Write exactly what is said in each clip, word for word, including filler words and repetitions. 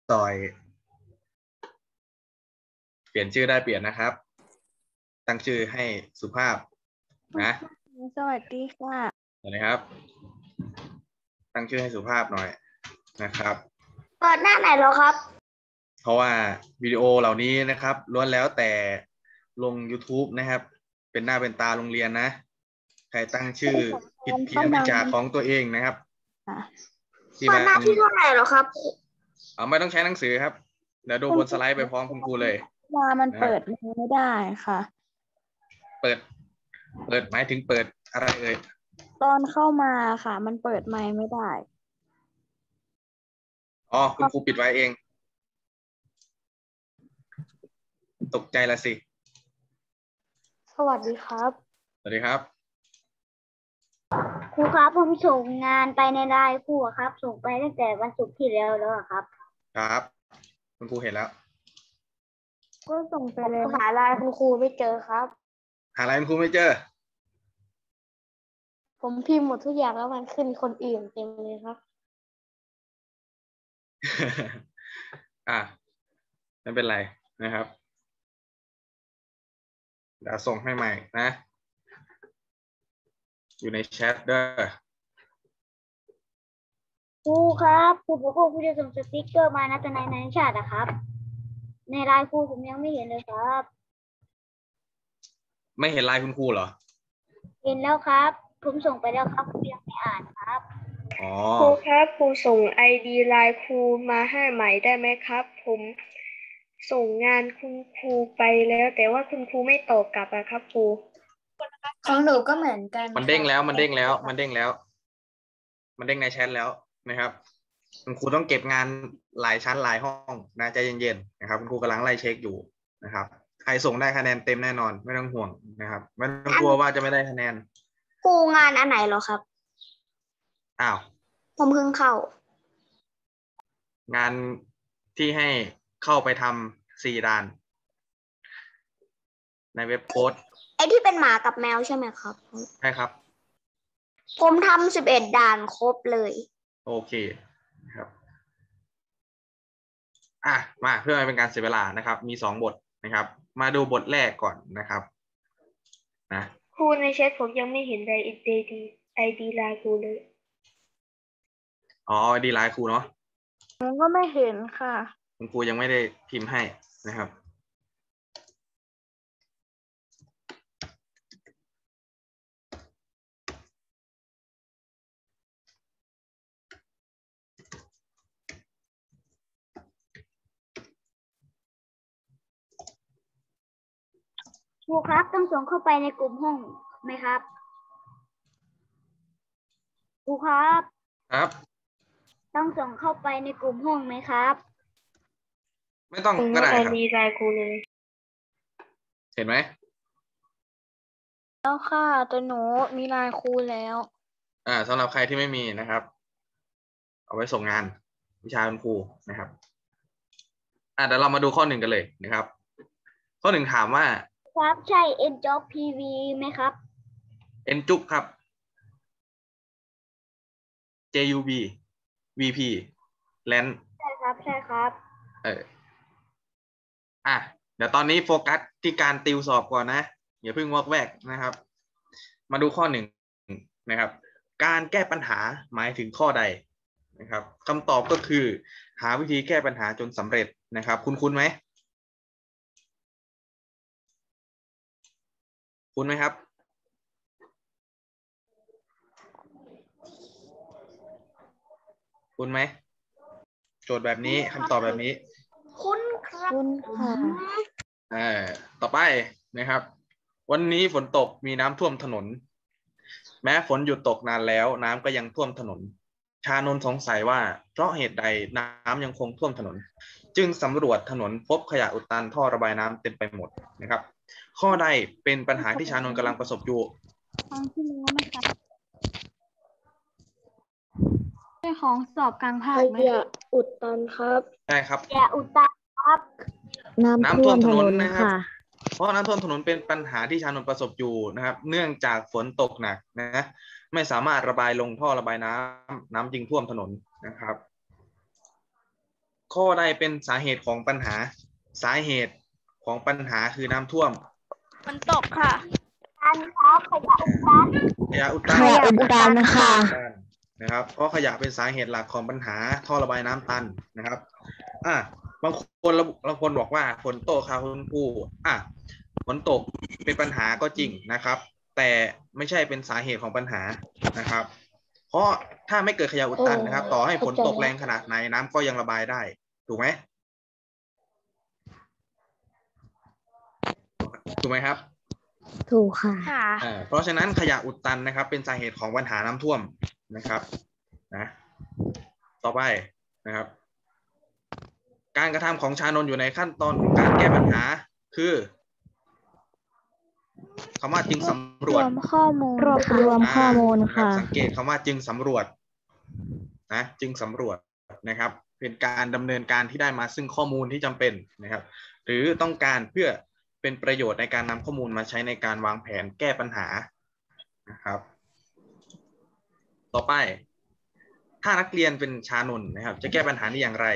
ต่อยเปลี่ยนชื่อได้เปลี่ยนนะครับตั้งชื่อให้สุภาพนะสวัสดีค่ะสวัสดีครับตั้งชื่อให้สุภาพหน่อยนะครับเปิดหน้าไหนแล้วครับเพราะว่าวิดีโอเหล่านี้นะครับล้วนแล้วแต่ลง YouTube นะครับเป็นหน้าเป็นตาโรงเรียนนะใครตั้งชื่อผิดเพี้ยนไปจากของตัวเองนะครับเปิดหน้าที่เท่าไหร่แล้วครับเอาไม่ต้องใช้หนังสือครับเดี๋ยวดูบนสไลด์ไปพร้อมคุณครูเลยมามันเปิดไม่ได้ค่ะเปิดเปิดหมายถึงเปิดอะไรเอ่ยตอนเข้ามาค่ะมันเปิดไมค์ไม่ได้อ๋อคุณครูปิดไว้เองตกใจละสิสวัสดีครับสวัสดีครับครูครับผมส่งงานไปในไลน์ครูครับส่งไปตั้งแต่วันศุกร์ที่แล้วแล้วครับครับคุณครูเห็นแล้วก็ส่งไปเลยหาไลน์คุณครูไม่เจอครับหาไลน์คุณครูไม่เจอผมพิมพ์หมดทุกอย่างแล้วมันขึ้นคนอื่นเต็มเลยครับอ่ะไม่เป็นไรนะครับเดี๋ยวส่งให้ใหม่นะอยู่ในแชทด้วยครูครับครูบอกว่าครูจะส่งสติ๊กเกอร์มานะแต่ในในชาตินะครับในไลน์ครูผมยังไม่เห็นเลยครับไม่เห็นไลน์คุณครูเหรอเห็นแล้วครับผมส่งไปแล้วครับครูยังไม่อ่านครับอ๋อครูครับครูส่ง ไอ ดี ไลน์ครูมาให้ใหม่ได้ไหมครับผมส่งงานคุณครูไปแล้วแต่ว่าคุณครูไม่ตอบกลับอะครับครูของหนูก็เหมือนกันมันเด้งแล้วมันเด้งแล้วมันเด้งแล้วมันเด้งในแชทแล้วนะครับคุณครูต้องเก็บงานหลายชั้นหลายห้องนะใจเย็นๆนะครับคุณครูกำลังไล่เช็คอยู่นะครับใครส่งได้คะแนนเต็มแน่นอนไม่ต้องห่วงนะครับไม่ต้องกลัวว่าจะไม่ได้คะแนนครูงานอันไหนเหรอครับอ้าวผมเพิ่งเข้างานที่ให้เข้าไปทำสี่ด่านในเว็บโค้ดไอที่เป็นหมากับแมวใช่ไหมครับใช่ครับผมทำสิบเอ็ดด่านครบเลยโอเคครับอ่ะมาเพื่อไม่เป็นการเสียเวลานะครับมีสองบทนะครับมาดูบทแรกก่อนนะครับนะครูในแชทผมยังไม่เห็นไอดีไอดีไลน์ครูเลยอ๋อดีไลน์ครูเนาะผมก็ไม่เห็นค่ะคุณครูยังไม่ได้พิมพ์ให้นะครับครูครับต้องส่งเข้าไปในกลุ่มห้องไหมครับครูครับครับต้องส่งเข้าไปในกลุ่มห้องไหมครับไม่ต้องก็ได้ครับมีไลน์ครูเลยเห็นไหมแล้วค่ะแต่หนูมีไลน์ครูแล้วอ่าสำหรับใครที่ไม่มีนะครับเอาไว้ส่งงานวิชาคุณครูนะครับอ่าเดี๋ยวเรามาดูข้อหนึ่งกันเลยนะครับข้อหนึ่งถามว่าครับใช่ Njob พี วี ไหมครับ Njob ครับ เจ ยู บี วี พี แลนใช่ครับใช่ครับเอออ่ะเดี๋ยวตอนนี้โฟกัสที่การติวสอบก่อนนะอย่าเพิ่งวอกแวกนะครับมาดูข้อหนึ่งนะครับการแก้ปัญหาหมายถึงข้อใดนะครับคำตอบก็คือหาวิธีแก้ปัญหาจนสำเร็จนะครับคุณคุ้นไหมคุ้นไหมครับคุ้นไหมโจทย์แบบนี้คำตอบแบบนี้คุ้นครับคุ้นค่ะอ่าต่อไปนะครับวันนี้ฝนตกมีน้ำท่วมถนนแม้ฝนหยุดตกนานแล้วน้ำก็ยังท่วมถนนชานนท์สงสัยว่าเพราะเหตุใดน้ำยังคงท่วมถนนจึงสำรวจถนนพบขยะอุดตันท่อระบายน้ำเต็มไปหมดนะครับข้อใดเป็นปัญหาที่ชานนท์กำลังประสบอยู่ฟังที่รู้ไหมคะใช่ของสอบกลางภาคไหมขยะอุดตันครับใช่ครับขยะอุดตันครับน้ำท่วมถนนนะครับเพราะน้ำท่วมถนนเป็นปัญหาที่ชานนท์ประสบอยู่นะครับเนื่องจากฝนตกหนักนะไม่สามารถระบายลงท่อระบายน้ำน้ำจึงท่วมถนนนะครับข้อใดเป็นสาเหตุของปัญหาสาเหตุของปัญหาคือน้ำท่วมฝนตกค่ะการครับขยะอุดตันขยะอุดตันขยะอุดตันค่ะนะครับเพราะขยะเป็นสาเหตุหลักของปัญหาท่อระบายน้ำตันนะครับอ่ะบางคนบางคนบอกว่าฝนตกค่ะคุณครูอ่ะฝนตกเป็นปัญหาก็จริงนะครับ แต่ไม่ใช่เป็นสาเหตุของปัญหานะครับ เพราะถ้าไม่เกิดขยะอุดตันนะครับ ต่อให้ฝนตกแรงขนาดไหนน้ำก็ยังระบายได้ถูกไหมถูกไหมครับถูกค่ะอ่าเพราะฉะนั้นขยะอุดตันนะครับ เป็นสาเหตุของปัญหาน้ำท่วมนะครับนะต่อไปนะครับ การกระทำของชานนท์อยู่ในขั้นตอนของการแก้ปัญหาคือคำว่าจึงสำรวจรวมข้อมูลรวบรวมข้อมูลอ่าค่ะสังเกตคำว่าจึงสำรวจนะจึงสำรวจนะครับ เป็นการดำเนินการที่ได้มาซึ่งข้อมูลที่จำเป็นนะครับ หรือต้องการเพื่อเป็นประโยชน์ในการนำข้อมูลมาใช้ในการวางแผนแก้ปัญหานะครับ ต่อไป ถ้านักเรียนเป็นชานนท์นะครับ จะแก้ปัญหานี้อย่างไร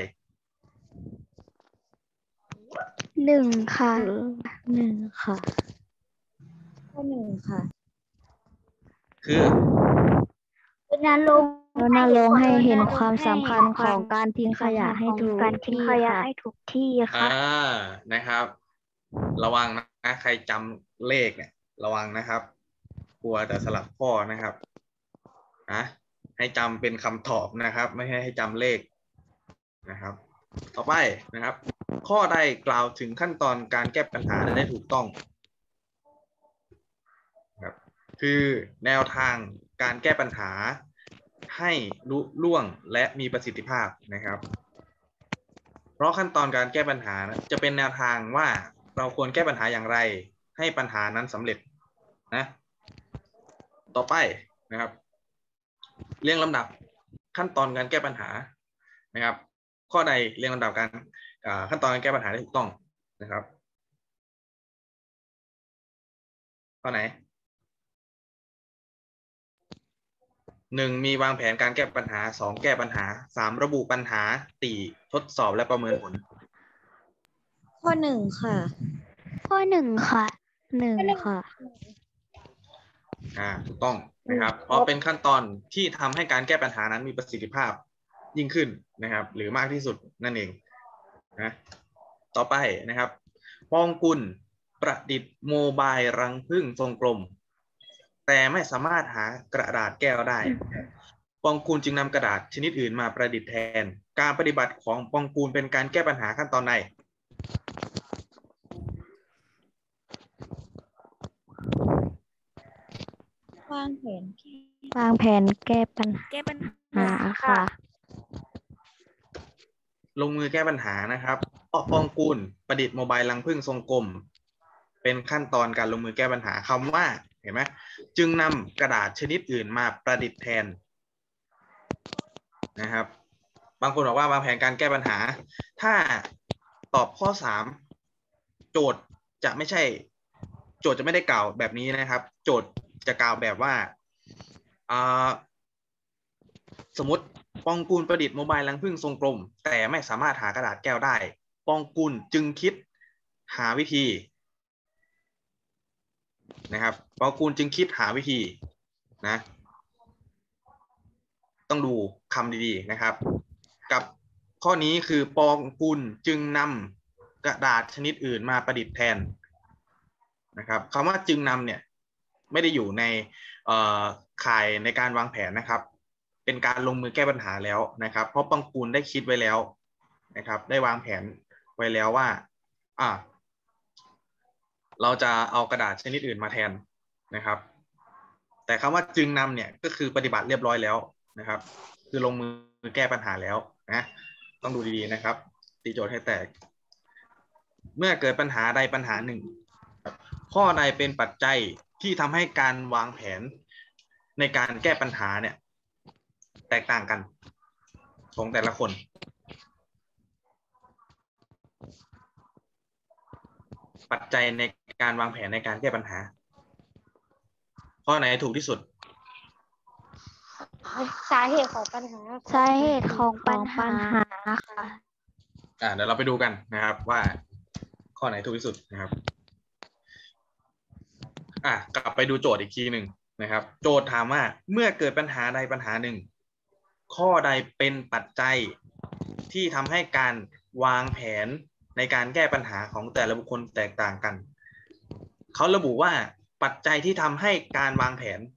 หนึ่งค่ะหนึ่งค่ะข้อหนึ่งค่ะคือรณรงค์รณรงค์ให้เห็นความสำคัญของการทิ้งขยะให้ถูกการทิ้งขยะที่ให้ถูกที่ค่ะอ่านะครับ ระวังนะใครจำเลขเนี่ยระวังนะครับกลัวแต่สลับข้อนะครับนะให้จำเป็นคำตอบนะครับ ไม่ให้ให้จำเลขนะครับ ต่อไปนะครับ ข้อใดกล่าวถึงขั้นตอนการแก้ปัญหาได้ถูกต้องครับคือแนวทางการแก้ปัญหาให้ลุล่วงและมีประสิทธิภาพนะครับ เพราะขั้นตอนการแก้ปัญหานะจะเป็นแนวทางว่าเราควรแก้ปัญหาอย่างไรให้ปัญหานั้นสำเร็จนะต่อไปนะครับเรียงลำดับขั้นตอนการแก้ปัญหานะครับ ข้อใดเรียงลำดับการขั้นตอนการแก้ปัญหาได้ถูกต้องนะครับข้อไหนหนึ่งมีวางแผนการแก้ปัญหาสองแก้ปัญหาสามระบุปัญหาสี่ทดสอบและประเมินผลข้อหนึ่งค่ะข้อหนึ่งค่ะ หนึ่งค่ะอ่าถูกต้องนะครับ เพราะเป็นขั้นตอนที่ทำให้การแก้ปัญหานั้นมีประสิทธิภาพยิ่งขึ้นนะครับ หรือมากที่สุดนั่นเองนะต่อไปนะครับปองกุลประดิษฐ์โมบายรังผึ้งทรงกลมแต่ไม่สามารถหากระดาษแก้วได้ปองกูลจึงนำกระดาษชนิดอื่นมาประดิษฐ์แทนการปฏิบัติของปองกูลเป็นการแก้ปัญหาขั้นตอนไหนวางแผนวางแผนแก้ปัญหาแก้ปัญหาหาค่ะลงมือแก้ปัญหานะครับปองกูลประดิษฐ์โมบายรังผึ้งทรงกลมเป็นขั้นตอนการลงมือแก้ปัญหาคำว่าเห็นไหมจึงนำกระดาษชนิดอื่นมาประดิษฐ์แทนนะครับบางคนบอกว่าวางแผนการแก้ปัญหาถ้าตอบข้อสามโจทย์จะไม่ใช่โจทย์จะไม่ได้กล่าวแบบนี้นะครับโจทย์จะกล่าวแบบว่าสมมติปองกูลประดิษฐ์โมบายรังผึ้งทรงกลมแต่ไม่สามารถหากระดาษแก้วได้ปองกูลจึงคิดหาวิธีนะครับปองกูลจึงคิดหาวิธีนะต้องดูคำดีๆนะครับกับข้อนี้คือปองกูลจึงนำกระดาษชนิดอื่นมาประดิษฐ์แทนนะครับคำว่าจึงนำเนี่ยไม่ได้อยู่ในข่ายในการวางแผนนะครับเป็นการลงมือแก้ปัญหาแล้วนะครับเพราะปองกูลได้คิดไว้แล้วนะครับได้วางแผนไว้แล้วว่าอ่าเราจะเอากระดาษชนิดอื่นมาแทนนะครับแต่คำว่าจึงนำเนี่ยก็คือปฏิบัติเรียบร้อยแล้วนะครับคือลงมือแก้ปัญหาแล้วนะต้องดูดีๆนะครับตีโจทย์ให้แตกเมื่อเกิดปัญหาใดปัญหาหนึ่งข้อใดเป็นปัจจัยที่ทำให้การวางแผนในการแก้ปัญหาเนี่ยแตกต่างกันของแต่ละคนปัจจัยในการวางแผนในการแก้ปัญหาข้อไหนถูกที่สุดสาเหตุของปัญหาสาเหตุของปัญหาค่ะอ่าเดี๋ยวเราไปดูกันนะครับว่าข้อไหนถูกที่สุดนะครับอ่ะกลับไปดูโจทย์อีกทีหนึ่งนะครับโจทย์ถามว่าเมื่อเกิดปัญหาใดปัญหาหนึ่งข้อใดเป็นปัจจัยที่ทำให้การวางแผนในการแก้ปัญหาของแต่ละบุคคลแตกต่างกันเขาระบุว่าปัจจัยที่ทำให้การวางแผน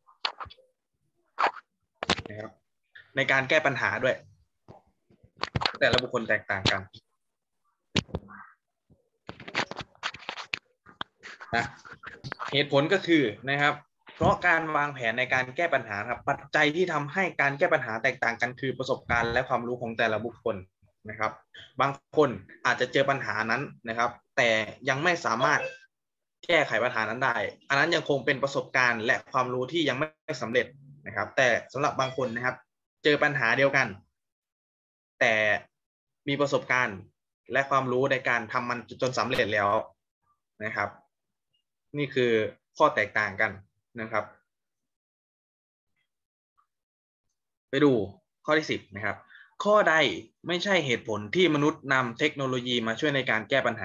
นะครับในการแก้ปัญหาด้วยแต่ละบุคคลแตกต่างกันนะเหตุผลก็คือนะครับเพราะการวางแผนในการแก้ปัญหาครับปัจจัยที่ทำให้การแก้ปัญหาแตกต่างกันคือประสบการณ์และความรู้ของแต่ละบุคคลนะครับบางคนอาจจะเจอปัญหานั้นนะครับแต่ยังไม่สามารถแก้ไขปัญหานั้นได้อันนั้นยังคงเป็นประสบการณ์และความรู้ที่ยังไม่สำเร็จนะครับแต่สำหรับบางคนนะครับเจอปัญหาเดียวกันแต่มีประสบการณ์และความรู้ในการทำมันจนสำเร็จแล้วนะครับนี่คือข้อแตกต่างกันนะครับไปดูข้อที่สิบนะครับข้อใดไม่ใช่เหตุผลที่มนุษย์นำเทคโนโลยีมาช่วยในการแก้ปัญหา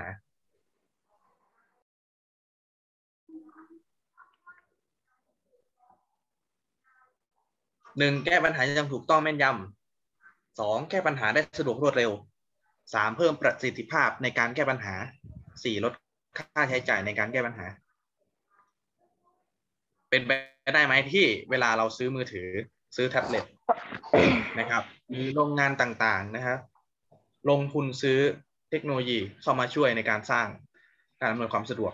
หนึ่งแก้ปัญหาอย่างถูกต้องแม่นยำสองแก้ปัญหาได้สะดวกรวดเร็วสามเพิ่มประสิทธิภาพในการแก้ปัญหาสี่ลดค่าใช้จ่ายในการแก้ปัญหาเป็นไปได้ไหมที่เวลาเราซื้อมือถือซื้อแท็บเล็ตนะครับหรือโรงงานต่างๆนะครับลงทุนซื้อเทคโนโลยีเข้ามาช่วยในการสร้างการอำนวยความสะดวก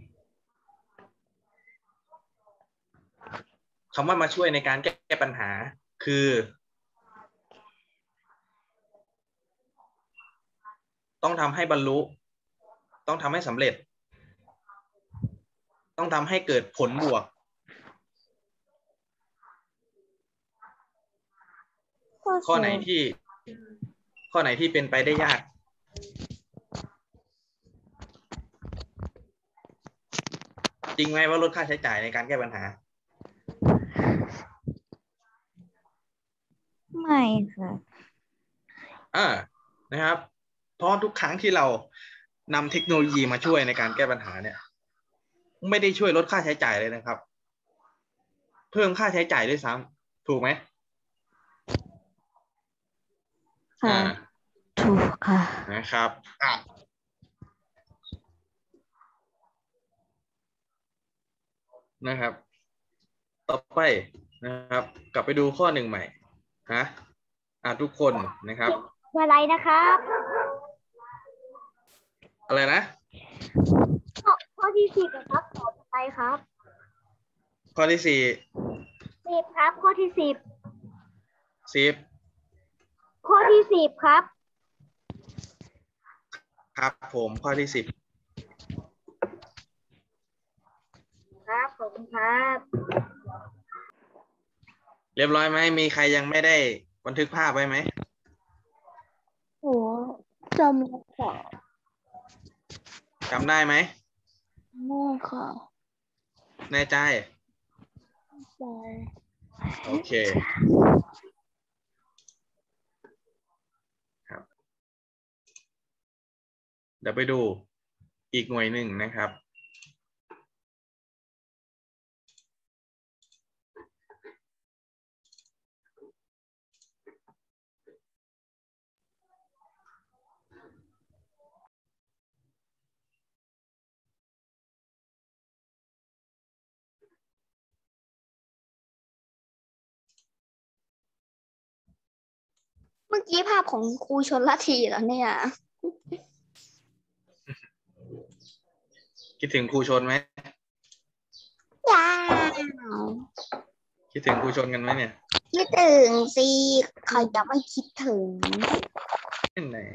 คำว่ามาช่วยในการแก้ปัญหาคือต้องทำให้บรรลุต้องทำให้สำเร็จต้องทำให้เกิดผลบวกข้อไหนที่ข้อไหนที่เป็นไปได้ยากจริงไหมว่าลดค่าใช้จ่ายในการแก้ปัญหาไม่ค่ะอ่านะครับเพราะทุกครั้งที่เรานำเทคโนโลยีมาช่วยในการแก้ปัญหาเนี่ยไม่ได้ช่วยลดค่าใช้จ่ายเลยนะครับเพิ่มค่าใช้จ่ายด้วยซ้ำถูกไหมค่ะถูกค่ะนะครับอ่ะนะครับต่อไปนะครับกลับไปดูข้อหนึ่งใหม่ฮะอ่ะทุกคนนะครับอะไรนะครับอะไรนะข้อข้อที่สิบครับต่อไปครับข้อที่สี่สิบครับข้อที่สิบสิบข้อที่สิบครับครับผมข้อที่สิบครับผมครับเรียบร้อยไหมมีใครยังไม่ได้บันทึกภาพไว้ไหมโอ้จำไม่ได้จำได้ไหมไม่ค่ะแน่ใจใช่โอเคครับเดี๋ยวไปดูอีกหน่วยหนึ่งนะครับเมื่อกี้ภาพของครูชนละทีเหรอเนี่ยคิดถึงครูชนไหมว้าวคิดถึงครูชนกันไหมเนี่ยคิดถึงสิใครจะไม่คิดถึงแหน่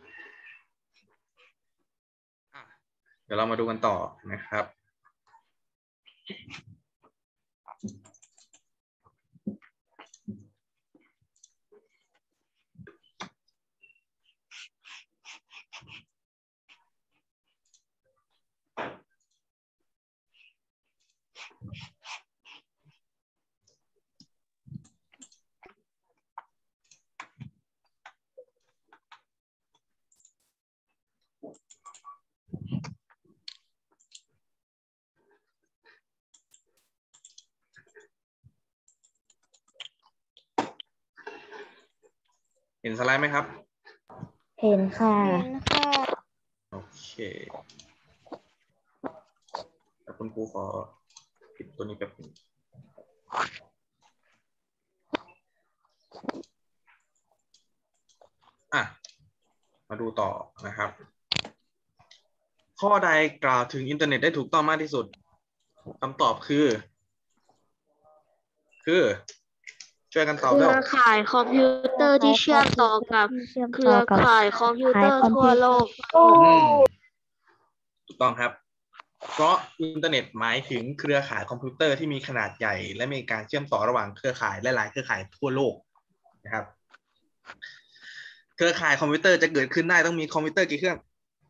เดี๋ยวเรามาดูกันต่อนะครับห็นสไลด์ไหมครับเห็นค่ะเห็นค่ะโอเคแต่คุณครูขอปิดตัวนี้แป๊บนึงอ่ะมาดูต่อนะครับ ข้อใดกล่าวถึงอินเทอร์เน็ตได้ถูกต้องมากที่สุดคำตอบคือ คือช่วยกันตอบเคเร็รือวข่ายคอมพิวเตอร์ที่เชื่อมต่อกับที่เชื่อมเครืต่ออกับข่ายคอมพิวเตอร์ทั่วโลกอืมถูกต้องครับ เพราะอินเทอร์เน็ตหมายถึงเครือข่ายคอมพิวเตอร์ที่มีขนาดใหญ่และมีการเชื่อมต่อระหว่างเครือข่ายหลายๆเครือข่ายทั่วโลกนะครับ เครือข่ายคอมพิวเตอร์จะเกิดขึ้นได้ต้องมีคอมพิวเตอร์กี่เครื่อง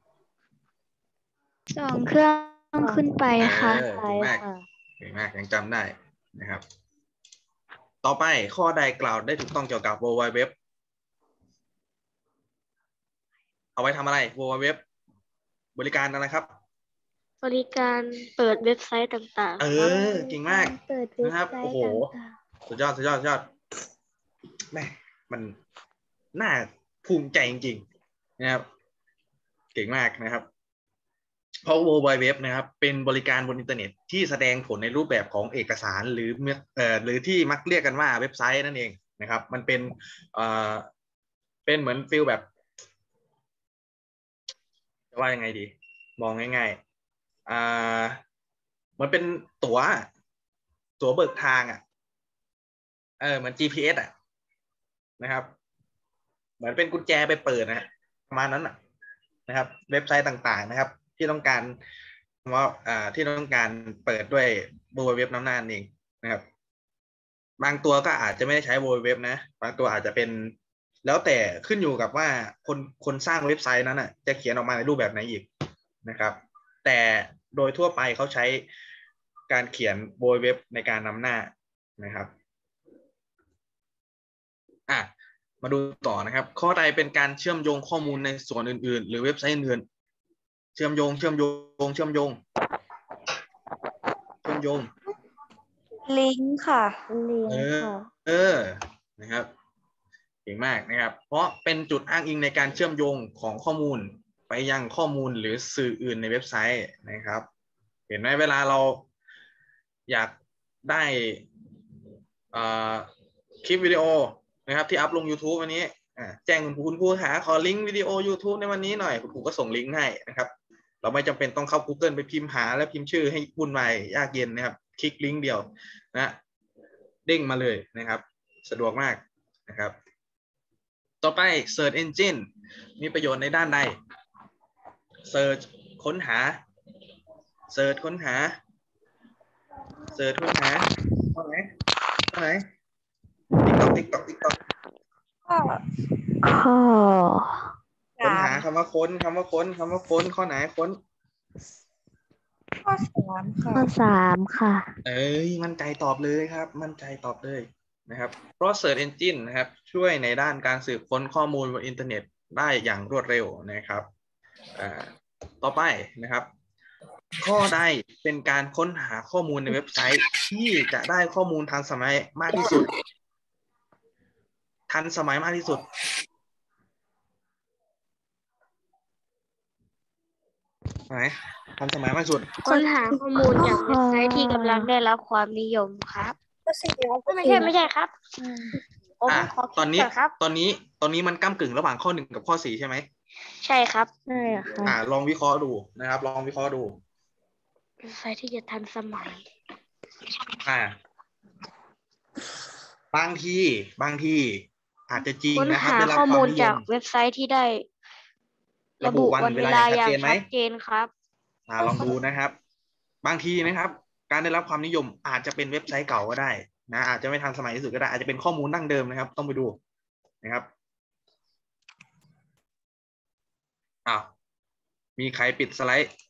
สองเครื่องขึ้นไปค่ะเออเก่งมากเก่งมากยังจำได้นะครับ ต่อไปข้อใดกล่าวได้ถูกต้องเกี่ยวกับ World Wide Web เอาไว้ทำอะไร World Wide Web บริการอะไรครับบริการเปิดเว็บไซต์ต่างเอๆครับอเก่งมากเปิดเว็บนะครับไซโอ้ต์โหต่างสุดยอดสุดยอดสุดยอดแม่มันน่าภูมิใจจริงๆนะครับ เก่งมากนะครับ เพราะ World Wide Web นะครับเป็นบริการบนอินเทอร์เน็ตที่แสดงผลในรูปแบบของเอกสารหรือเอ่อหรือที่มักเรียกกันว่าเว็บไซต์นั่นเองนะครับ มันเป็นเอ่อเป็นเหมือนฟิลแบบจะว่ายังไงดี มองง่ายๆอ่ามันเป็นตั๋วตั๋วเบิกทางอ่ะเออเหมือน จี พี เอส อ่ะนะครับ เหมือนเป็นกุญแจไปเปิดนะประมาณนั้นนะครับ เว็บไซต์ต่างๆนะครับ ที่ต้องการว่าอ่าที่ต้องการเปิดด้วย World Wide Web น้ำหน้าเองนะครับ บางตัวก็อาจจะไม่ได้ใช้ World Wide Web นะบางตัวอาจจะเป็นแล้วแต่ขึ้นอยู่กับว่าคนคนสร้างเว็บไซต์นั้นอ่ะจะเขียนออกมาในรูปแบบไหนอีกนะครับ แต่โดยทั่วไปเขาใช้การเขียน World Wide Web ในการนำหน้านะครับอ่ะมาดูต่อนะครับข้อใดเป็นการเชื่อมโยงข้อมูลในส่วนอื่นๆหรือเว็บไซต์อื่นๆเชื่อมโยงเชื่อมโยงเชื่อมโยงเชื่อมโยงลิงก์ค่ะๆลิงเอก์อค่ะเออนะครับเก่งมากนะครับ เพราะเป็นจุดอ้างอิงในการเชื่อมโยงของข้อมูลไปยังข้อมูลหรือสื่ออื่นในเว็บไซต์นะครับ เห็นไหมเวลาเราอยากได้อ่าคลิปวิดีโอนะครับที่อัพลง YouTube วันนี้อ่าแจ้งคุณครูคุณครูหาขอลิงก์วิดีโอ YouTube ในวันนี้หน่อยคุณครูก็ส่งลิงก์ให้นะครับ เราไม่จำเป็นต้องเข้า Google ไปพิมพ์หาและพิมพ์ชื่อให้วุ่นวายยากเย็นนะครับคลิกลิงก์เดียวนะเด้งมาเลยนะครับสะดวกมากนะครับต่อไป Search Engine มีประโยชน์ในด้านใด Search ค้นหา Search ค้นหา Search ค้นหาข้อไหนข้อไหน TikTok TikTok TikTok ข้อค้นหาคำว่าค้นคำว่าค้นคำว่าค้นข้อไหนค้นข้อสามค่ะข้อสามค่ะเอ้ยมั่นใจตอบเลยครับมั่นใจตอบเลยนะครับเพราะ Search Engine นะครับช่วยในด้านการสืบค้นข้อมูลบนอินเทอร์เน็ตได้อย่างรวดเร็วนะครับอ่าต่อไปนะครับข้อใดเป็นการค้นหาข้อมูลในเว็บไซต์ที่จะได้ข้อมูลทันสมัยมากที่สุดทันสมัยมากที่สุดไหนทันสมัยมากที่สุดค้นหาข้อมูลจากเว็บไซต์ที่กำลังได้รับความนิยมครับข้อสี่ครับไม่ใช่ไม่ใช่ครับผมอ่ะขอตอนนี้คิดก่อนครับตอนนี้ตอนนี้มันก้ำกึ่งระหว่างข้อหนึ่งกับข้อสี่ใช่ไหมใช่ครับใช่ค่ะอ่าลองวิเคราะห์ดูนะครับ ลองวิเคราะห์ดูเว็บไซต์ที่จะทันสมัยอ่าบางทีบางทีอาจจะจริงค้นนะครับหาได้รับข้อความูมลนิยจากมเว็บไซต์ที่ได้ระระบุบุวันวันเวเวลาลาออย่าย่าง งชัชัดดเจเจนนไหมครับอ่าลองดูนะครับ บางทีนะครับ การได้รับความนิยมอาจจะเป็นเว็บไซต์เก่าก็ได้นะอาจจะไม่ทันสมัยที่สุดก็ได้อาจจะเป็นข้อมูลดั้งเดิมนะครับ ต้องไปดูนะครับอ้าวมีใครปิดสไลด์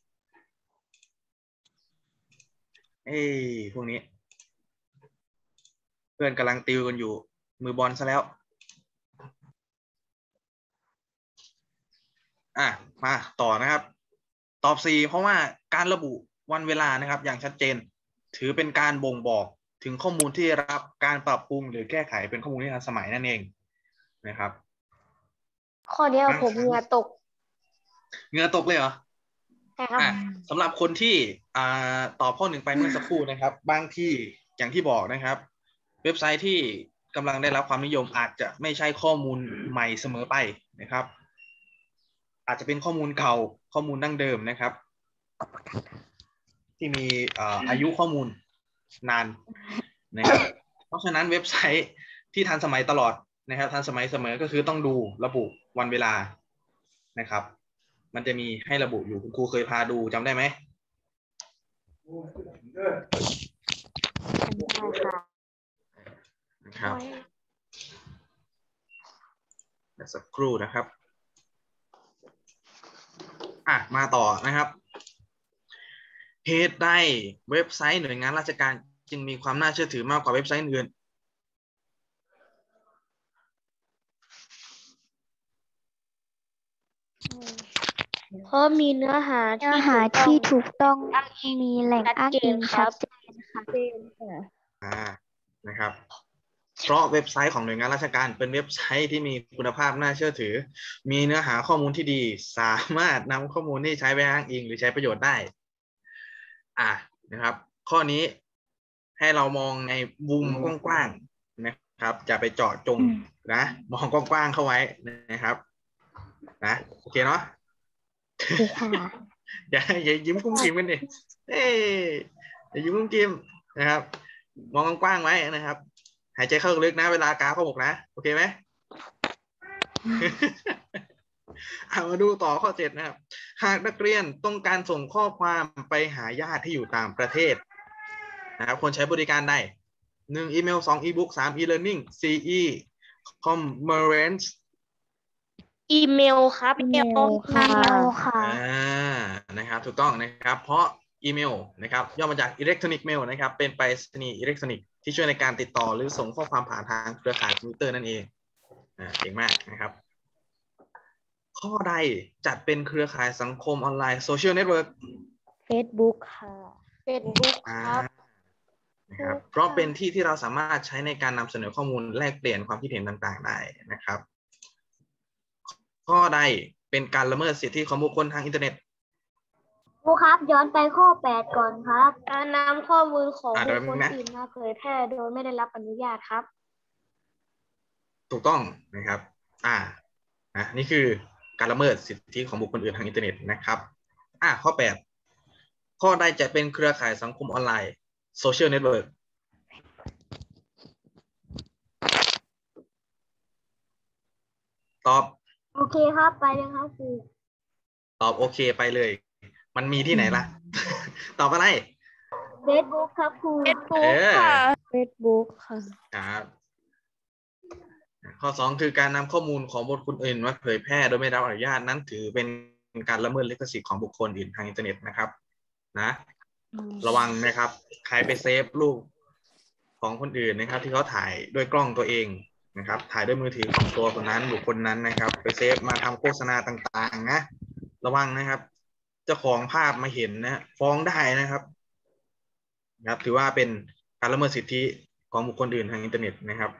เอ้ยพวกนี้ เพื่อนกำลังติวกันอยู่มือบอลซะแล้วอ่ะมาต่อนะครับ ตอบ สี่ เพราะว่าการระบุวันเวลานะครับ อย่างชัดเจน ถือเป็นการบ่งบอกถึงข้อมูลที่รับการปรับปรุงหรือแก้ไขเป็นข้อมูลที่ทันสมัยนั่นเองนะครับข้อเนี้ยผมเหงื่อตกเหงื่อตกเลยเหรอใช่ครับอ่ะสำหรับคนที่อ่าตอบข้อหนึ่งไปเมื่อสักครู่นะครับ บางที่อย่างที่บอกนะครับ เว็บไซต์ที่กำลังได้รับความนิยมอาจจะไม่ใช่ข้อมูลใหม่เสมอไปนะครับ อาจจะเป็นข้อมูลเก่าข้อมูลดั้งเดิมนะครับ ที่มีอ่าอายุข้อมูลนานนะครับ เพราะฉะนั้นเว็บไซต์ที่ทันสมัยตลอดนะครับทันสมัยเสมอก็คือต้องดูระบุวันเวลานะครับ มันจะมีให้ระบุอยู่คุณครูเคยพาดูจำได้ไหมนะครับเดี๋ยวสักครู่นะครับอ่ะมาต่อนะครับเหตุใดเว็บไซต์หน่วยงานราชการจึงมีความน่าเชื่อถือมากกว่าเว็บไซต์อื่นเพราะมีเนื้อหาเนื้อหาที่ถูกต้องมีแหล่งอ้างอิงชัดเจนค่ะอ่านะครับเพราะเว็บไซต์ของหน่วยงานราชการเป็นเว็บไซต์ที่มีคุณภาพน่าเชื่อถือมีเนื้อหาข้อมูลที่ดีสามารถนำข้อมูลที่ใช้ไปอ้างอิงหรือใช้ประโยชน์ได้อ่านะครับข้อนี้ให้เรามองในมุมกว้างๆนะครับจะไปเจาะจงนะมองกว้างๆเข้าไว้นะครับนะโอเคเนาะอย่าอย่ายิ้มกุ้มกิ่มกันดิเอ้ยอย่ายิ้มกุ้มกิ่มนะครับมองกว้างๆไว้นะครับหายใจเข้าลึกนะเวลากาข้อหกนะโอเคไหม เอามาดูต่อข้อเจ็ดนะครับหากนักเรียนต้องการส่งข้อความไปหาญาติที่อยู่ต่างประเทศนะครับควรใช้บริการใดหนึ่งอีเมลสองอีบุ๊กสามอีเลิร์นนิ่งสี่อีคอมเมอเรนซ์อีเมลครับอีเมลค่ะค่ะอ่านะครับถูกต้องนะครับเพราะอีเมลนะครับย่อมาจากอิเล็กทรอนิกส์เมลนะครับเป็นไปรษณีย์อิเล็กทรอนิกส์ที่ช่วยในการติดต่อหรือส่งข้อความผ่านทางเครือข่ายคอมพิวเตอร์นั่นเองอ่าเก่งมากนะครับข้อใดจัดเป็นเครือข่ายสังคมออนไลน์โซเชียลเน็ตเวิร์ก Facebook ค่ะ Facebook ครับนะครับเพราะเป็นที่ที่เราสามารถใช้ในการนำเสนอข้อมูลแลกเปลี่ยนความคิดเห็นต่างๆได้นะครับข้อใดเป็นการละเมิดสิทธิของบุคคลทางอินเทอร์เน็ตครูครับย้อนไปข้อแปดก่อนครับการนำข้อมูลของอ่าบุคคลเดี๋ยวนะอื่นมาเผยแพร่โดยไม่ได้รับอนุญาตครับถูกต้องนะครับ อ่านะนี่คือการละเมิดสิทธิของบุคคลอื่นทางอินเทอร์เน็ตนะครับ อ่าข้อแปดข้อใดจะเป็นเครือข่ายสังคมออนไลน์โซเชียลเน็ตเวิร์กตอบโอเคครับไปเลยครับครูตอบโอเคไปเลย มันมีที่ไหนล่ะ ตอบอะไรเฟซบุ๊กครับครูเออ Facebook ค่ะครับข้อสองคือการนำข้อมูลของบุคคลอื่นมาเผยแพร่โดยไม่ได้รับอนุญาตนั้นถือเป็นการละเมิดลิขสิทธิ์ของบุคคลอื่นทางอินเทอร์เน็ตนะครับนะระวังนะครับ ใครไปเซฟรูปของคนอื่นนะครับ ที่เขาถ่ายด้วยกล้องตัวเองนะครับ ถ่ายด้วยมือถือของตัวคนนั้นบุคคลนั้นนะครับ ไปเซฟมาทำโฆษณาต่างๆนะระวังนะครับเจ้าของภาพมาเห็นนะฟ้องได้นะครับนะครับถือว่าเป็นการละเมิดสิทธิของบุคคลอื่นทางอินเทอร์เน็ตนะครับ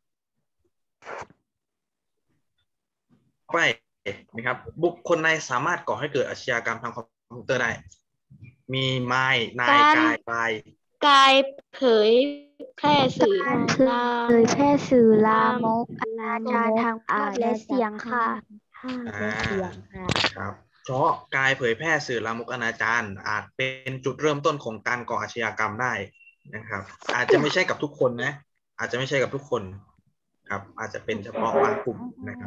ไปนะครับบุคคลในสามารถก่อให้เกิดอาชญากรรมทางคอมพิวเตอร์ได้มีไม้นายกายกายกายเผยแพร่สื่อการเผยแพร่สื่อลามกอนาจารทางภาพและเสียงค่ะภาพและเสียงค่ะครับเพราะการเผยแพร่สื่อลามกอนาจารอาจเป็นจุดเริ่มต้นของการก่ออาชญากรรมได้นะครับ อาจจะไม่ใช่กับทุกคนนะอาจจะไม่ใช่กับทุกคนครับอาจจะเป็นเฉพาะบางกลุ่มนะครับ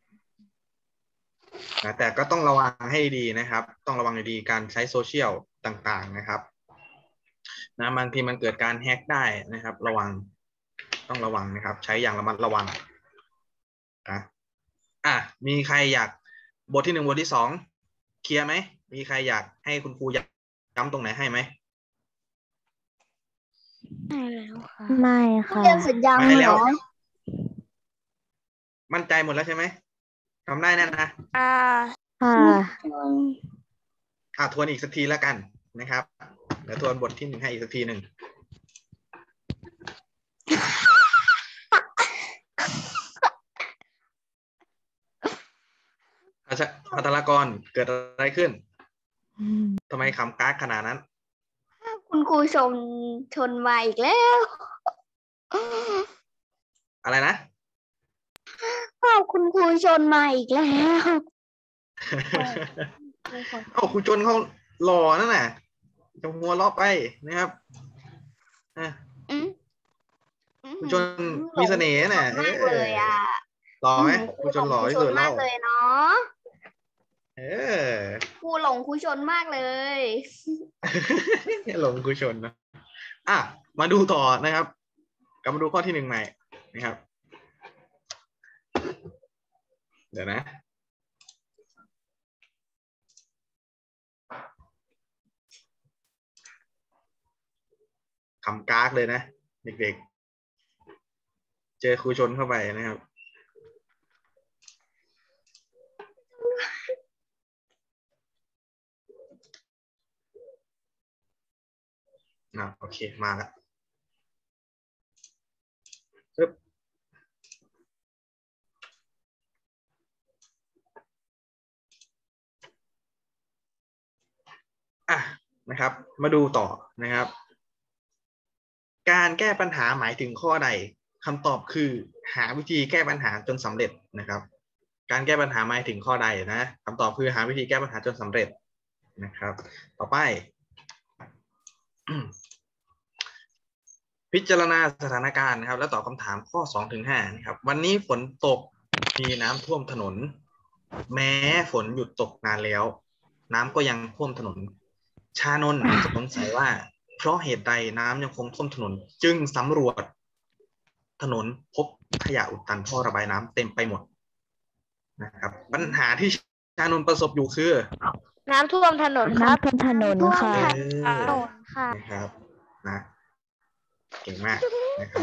นะแต่ก็ต้องระวังให้ดีนะครับ ต้องระวังดีการใช้โซเชียลต่างๆนะครับนะบางทีมันเกิดการแฮ็กได้นะครับ ระวังต้องระวังนะครับ ใช้อย่างระมัดระวังนะอ่ะมีใครอยากบทที่หนึ่งบทที่สองเคลียร์ไหมมีใครอยากให้คุณครูย้ำตรงไหนให้ไหมไม่ค่ะเรียนเสร็จยังไม่เหแล้รวอมั่นใจหมดแล้วใช่ไหมทำได้แน่นะอ่าค่ะอ่ะทวนอีกสักทีแล้วกันนะครับเดี๋ยวทวนบทที่หนึ่งให้อีกสักทีหนึ่งพัทรกรเกิดอะไรขึ้นทำไมขำก๊ากขนาดนั้นคุณครูชมชนมาอีกแล้วอะไรนะภาพคุณครูชนมาอีกแล้วเอ้าครูจนเขาหล่อนั่นน่ะจะหัวเราะไปนะครับอ่ะครูจนมีเสน่ห์น่ะมากเลยอ่ะหล่อไหมครูจนหล่อที่สุดมาแล้วกเลยเนาะเออครูหลงครูชนมากเลยหลงครูชนนะอ่ะมาดูต่อนะครับกลับมาดูข้อที่หนึ่งใหม่นะครับ เดี๋ยวนะคำกากเลยนะเด็กๆเจอครูชนเข้าไปนะครับอ่ะโอเคมาแล้วปึ๊บอ่ะนะครับมาดูต่อนะครับ การแก้ปัญหาหมายถึงข้อใดคำตอบคือหาวิธีแก้ปัญหาจนสำเร็จนะครับ การแก้ปัญหาหมายถึงข้อใดนะคำตอบคือหาวิธีแก้ปัญหาจนสำเร็จนะครับ ต่อไป พิจารณาสถานการณ์นะครับแล้วตอบคำถามข้อสองถึงห้านะครับวันนี้ฝนตกมีน้ำท่วมถนน แม้ฝนหยุดตกนานแล้ว น้ำก็ยังท่วมถนน ชานนท์สงสัยว่าเพราะเหตุใดน้ำยังคงท่วมถนน จึงสำรวจถนนพบขยะอุดตันท่อระบายน้ำเต็มไปหมดนะครับปัญหาที่ชานนท์ประสบอยู่คือน้ำท่วมถนนครับน้ำท่วมถนนค่ะเออถนนค่ะนะครับนะเก่งมากนะครับ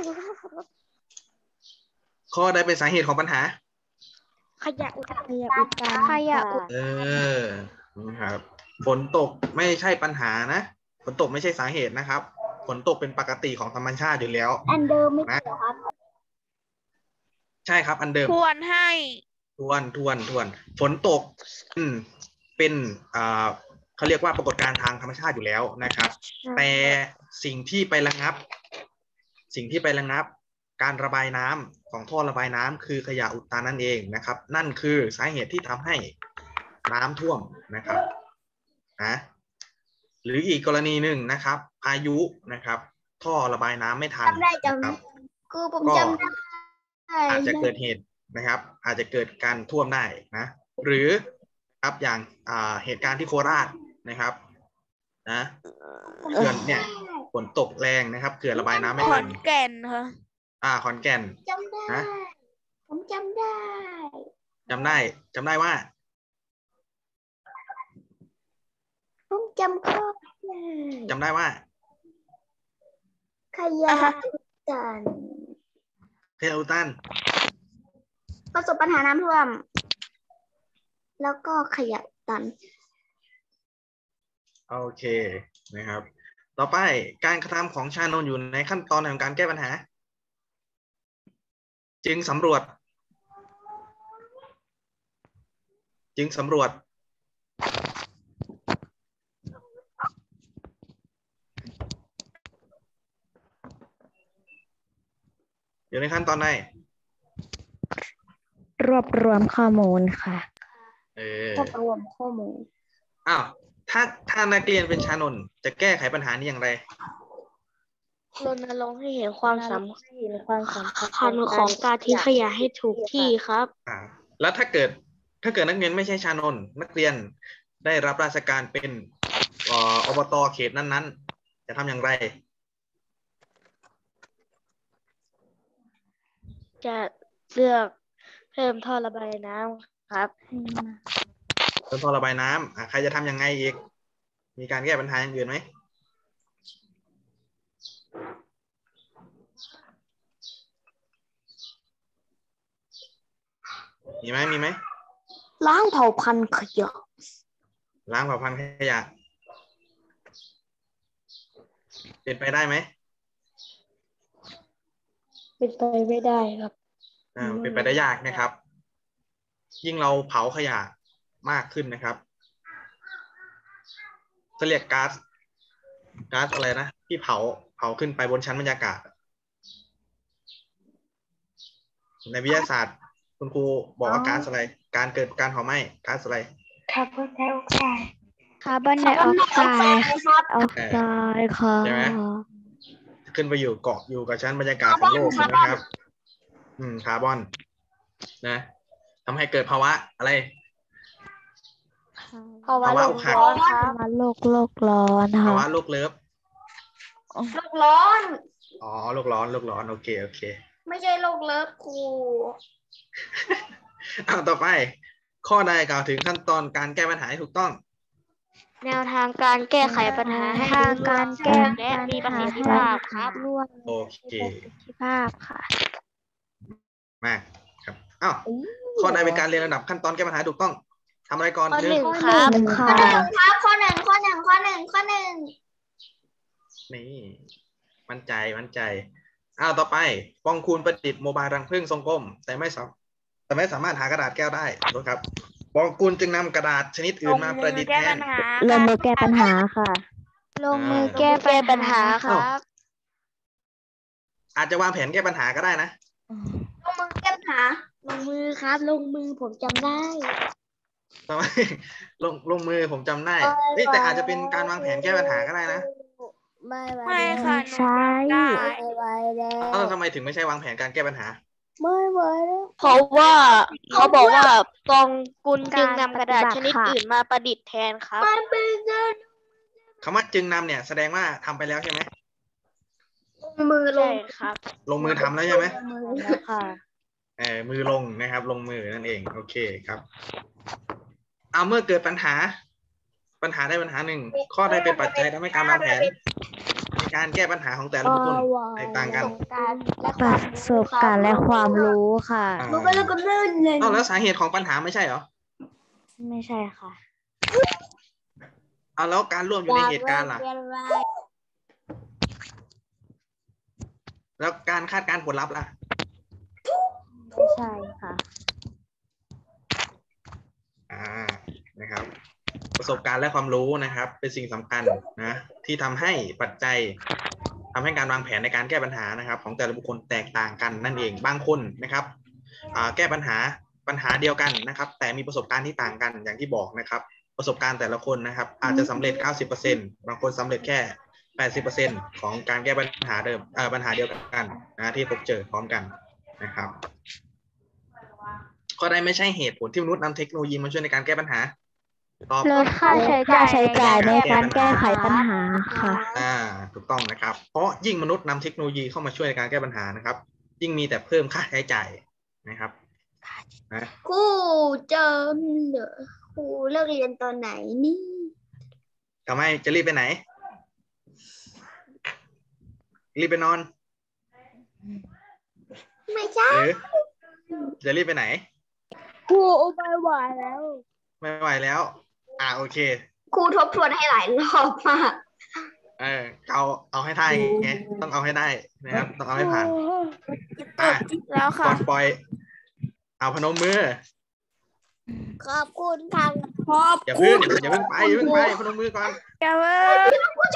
ข้อใดเป็นสาเหตุของปัญหาขยะอุดตันขยะอุดตันขยะอุดเออนะครับฝนตกไม่ใช่ปัญหานะฝนตกไม่ใช่สาเหตุนะครับฝนตกเป็นปกติของธรรมชาติอยู่แล้วอันเดิมไม่นะเกี่ยวครับใช่ครับอันเดิมควรให้ทวนทวนทวนฝนตกอืมเป็นอ่าเขาเรียกว่าปรากฏการณ์ทางธรรมชาติอยู่แล้วนะครับ แต่สิ่งที่ไประงับ สิ่งที่ไประงับ การระบายน้ำของท่อระบายน้ำคือขยะอุดตันนั่นเองนะครับ นั่นคือสาเหตุที่ทำให้น้ำท่วมนะครับนะหรืออีกกรณีหนึ่งนะครับพายุนะครับ ท่อระบายน้ำไม่ทันจำได้จนะครับำคือผมก็จำได้อาจจะเกิดเหตุนะครับ อาจจะเกิดการท่วมได้นะหรือครับอย่างอ่าเหตุการณ์ที่โคราชนะครับนะเขื่อนเนี่ยฝนตกแรงนะครับเขื่อนระบายน้ำไม่ขทัอน นแก่นค่ะอ่าขอนแก่นจำได้นะผมจำได้จำได้จำได้ว่าผมจำข้อได้จำได้ว่าขยะอุดตันเทลตันประสบปัญหาน้ำท่วม แล้วก็ขยะอุดตันโอเคนะครับ ต่อไปการกระทำของชานนท์อยู่ในขั้นตอนของการแก้ปัญหา จึงสำรวจ จึงสำรวจ อยู่ในขั้นตอนไหนรวบรวมข้อมูลค่ะเออรวบรวมข้อมูลอ้าวถ้าถ้านักเรียนเป็นชานนท์จะแก้ไขปัญหานี้อย่างไรรณรงค์ให้เห็นความสเห็นความสำำคัญของการทิ้งขยะให้ถูกที่ครับอ่า แล้วถ้าเกิดถ้าเกิดนักเรียนไม่ใช่ชานนท์นักเรียนได้รับราชการเป็นเอ่ออบตเขตนั้นๆ จะทำอย่างไรจะเลือกเพิ่มท่อระบายน้ำครับเพิ่มท่อระบายน้ำอ่ะใครจะทำยังไงอีก มีการแก้ปัญหาอย่างอื่นไหม มีไหมมีไหมล้างเผ่าพันธุ์ขยะล้างเผ่าพันธุ์ขยะ เป็นไปได้ไหมเป็นไปไม่ได้ครับอ่าเป็นไปได้ยากนะครับยิ่งเราเผาขยะมากขึ้นนะครับจะเรียกก๊าซก๊าซอะไรนะที่เผาเผาขึ้นไปบนชั้นบรรยากาศในวิทยาศาสตร์คุณครูบอกว่าก๊าซอะไรการเกิดการเผาไหม้ก๊าซอะไรคาร์บอนไดออกไซด์คาร์บอนไดออกไซด์ออกไซด์ค่ะใช่ไหม ขึ้นไปอยู่เกาะอยู่กับชั้นบรรยากาศของโลกนะครับ อืมคาร์บอนนะทำให้เกิดภาวะอะไรภาวะภาวะโลอก กหักร้อนครับมาโลกโลกร้อนภาค่ะวะโลกเลิฟโลกร้อนอ๋อโลกร้อนโลกร้อนโอเคโอเคไม่ใช่โลกเลิฟครูเอาต่อไป ข้อใดกล่าวถึงขั้นตอนการแก้ปัญหาให้ถูกต้องแนวทางการแก้ไขปัญหาให้ทางการแก้และมีประสิทธิภาพครับร่วมโอเคประสิทธิภาพค่ะมากครับอ้าวข้อใดเป็นการเรียนระดับขั้นตอนแก้ปัญหาถูกต้องทำอะไรก่อนข้อหหนึ่นึ่งงครับหนึ่งค่ะครับข้อหนึ่งข้อหนึ่งข้อหนึ่งข้อหนึ่งนี่มั่นใจมั่นใจอ้าวต่อไปปองคูณประดิษฐ์โมบายรังผึ้งทรงกลมแต่ไม่สามแต่ไม่สามารถหากระดาษแก้วได้นะครับปองคูณจึงนำกระดาษชนิดอื่นมาประดิษฐ์แทนลงมือแก้ปัญหาค่ะลงมือแก้ปัญหาครับอาจจะวางแผนแก้ปัญหาก็ได้นะลงมือแก้ปัญหาลงมือครับลงมือผมจำได้ทำไม ลงลงมือผมจำได้เอ้ยแต่อาจจะเป็นการวางแผนแก้ปัญหาก็ได้นะไม่ไหวไม่ค่ะใช่ไม่ไหวแล้วเออทำไมถึงไม่ใช่วางแผนการแก้ปัญหาไม่ไหวแล้วเพราะว่าเขาบอกว่ากองกุลจึงนำกระดาษชนิดอื่นมาประดิษฐ์แทนครับคำว่าจึงนำเนี่ยแสดงว่าทำไปแล้วใช่ไหมมือลใช่งครับลงมือทำแล้วใช่ไหมแล้วค่ะเออมือลงนะครับ ลงมือนั่นเองโอเคครับเอาเมื่อเกิดปัญหา ปัญหาได้ปัญหาหนึ่งข้อใดเป็นปัจจัยทำให้การวางแผนในการแก้ปัญหาของแต่ละบุคคลแตกต่างกันประสบการณ์และความรู้ค่ะอ่ารู้ไปแล้วก็เลื่อนเลยเอาแล้วสาเหตุของปัญหาไม่ใช่เหรอไม่ใช่ค่ะเอาแล้วการร่วมอยู่ในเหตุการณ์ล่ะ แล้วการคาดการณ์ผลลัพธ์ล่ะไม่ใช่ค่ะอ่านะครับ ประสบการณ์และความรู้นะครับ เป็นสิ่งสำคัญนะที่ทำให้ปัจจัยทำให้การวางแผนในการแก้ปัญหานะครับ ของแต่ละบุคคลแตกต่างกันนั่นเองบางคนนะครับอ่าแก้ปัญหาปัญหาเดียวกันนะครับ แต่มีประสบการณ์ที่ต่างกันอย่างที่บอกนะครับ ประสบการณ์แต่ละคนนะครับ อาจจะสำเร็จ เก้าสิบเปอร์เซ็นต์ บางคนสำเร็จแค่ แปดสิบเปอร์เซ็นต์ ของการแก้ปัญหาเดิมเอ่อปัญหาเดียวกันนะที่พบเจอพร้อมกันนะครับข้อใดไม่ใช่เหตุผลที่มนุษย์นำเทคโนโลยีมาช่วยในการแก้ปัญหาตอบลดค่าใช้จ่ายใช้จ่ายในการแก้ไขปัญหาค่ะอ่าถูกต้องนะครับ เพราะยิ่งมนุษย์นำเทคโนโลยีเข้ามาช่วยในการแก้ปัญหานะครับ ยิ่งมีแต่เพิ่มค่าใช้จ่ายนะครับนะครูเจอเหรอครูเลิกเรียนตอนไหนนี่ทำไมจะรีบไปไหน รีบไปนอนไม่ใช่หรือจะรีบไปไหนครูไม่ไหวแล้วไม่ไหวแล้ว อ่าโอเคครูทบทวนให้หลายรอบมากเออเอาเอาให้ได้ไงต้องเอาให้ได้นะครับ ต้องเอาให้ผ่านอ่ะแล้วก่ค่ะอนปล่อย เอาพนมมือขอบคุณทางอย่าเพิ่งอย่าเพิ่งไปอย่าเพิ่งไปพนมมือก่อนอย่าเพิ่ง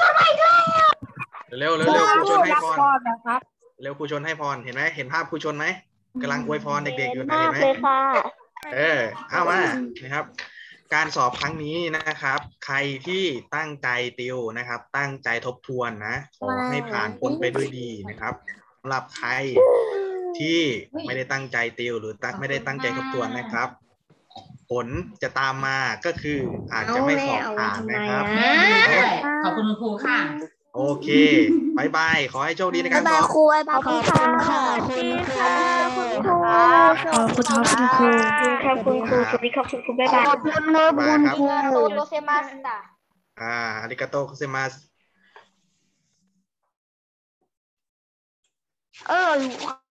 เร็วเร็วเร็วครูชนให้พรเร็วครูชนให้พรเห็นไหมเห็นภาพครูชนไหมกำลังอวยพรเด็กๆอยู่นะมาเห็กนไหมเลยค่ะเออเอามานะครับ การสอบครั้งนี้นะครับ ใครที่ตั้งใจติวนะครับ ตั้งใจทบทวนนะขอให้ผ่านพ้นไปด้วยดีนะครับสำหรับใครที่ไม่ได้ตั้งใจติวหรือตั้งไม่ได้ตั้งใจทบทวนนะครับ ผลจะตามมาก็คืออาจจะไม่สอบผ่านนะครับขอบคุณคุณครูค่ะโอเคบายบาย ขอให้โชคดีในการสบาอย บครูบายบายขอบคุณค่ะคุณครูขอบคุณครับคุณครูขอบคุณครูสวัสดีครับคุณครูบ๊ายบายขอบคุณครับบายครับโตโตเซมาสตาอ่าอาริกาโตคุเซมัสเออ